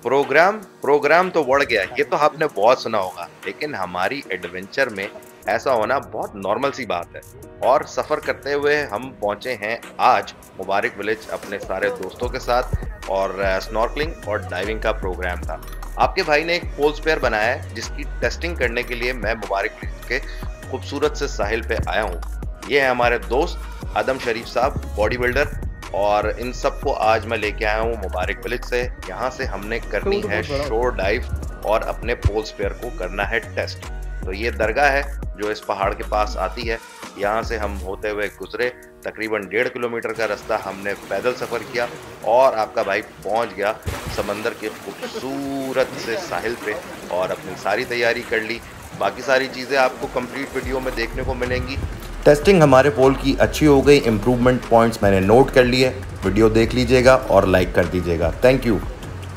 Programme programme तो बढ़ गया, ये तो आपने बहुत सुना होगा, लेकिन हमारी एडवेंचर में ऐसा होना बहुत नॉर्मल सी बात है। और सफर करते हुए हम पहुंचे हैं आज मुबारक विलेज अपने सारे दोस्तों के साथ, और स्नॉर्कलिंग और डाइविंग का प्रोग्राम था। आपके भाई ने एक पोल स्पेयर बनाया है जिसकी टेस्टिंग करने के लिए मैं मुबारक विलेज के खूबसूरत से साहिल पे आया हूँ। ये है हमारे दोस्त आदम शरीफ साहब, बॉडी बिल्डर, और इन सबको आज मैं लेके आया हूँ मुबारक विलेज से। यहाँ से हमने करनी है शोर डाइव और अपने पोल स्पेयर को करना है टेस्ट। तो ये दरगाह है जो इस पहाड़ के पास आती है। यहाँ से हम होते हुए गुजरे, तकरीबन 1.5 किलोमीटर का रास्ता हमने पैदल सफ़र किया और आपका भाई पहुँच गया समंदर के खूबसूरत से साहिल पे और अपनी सारी तैयारी कर ली। बाकी सारी चीज़ें आपको कंप्लीट वीडियो में देखने को मिलेंगी। टेस्टिंग हमारे पोल की अच्छी हो गई, इम्प्रूवमेंट पॉइंट्स मैंने नोट कर लिए। वीडियो देख लीजिएगा और लाइक कर दीजिएगा। Thank you.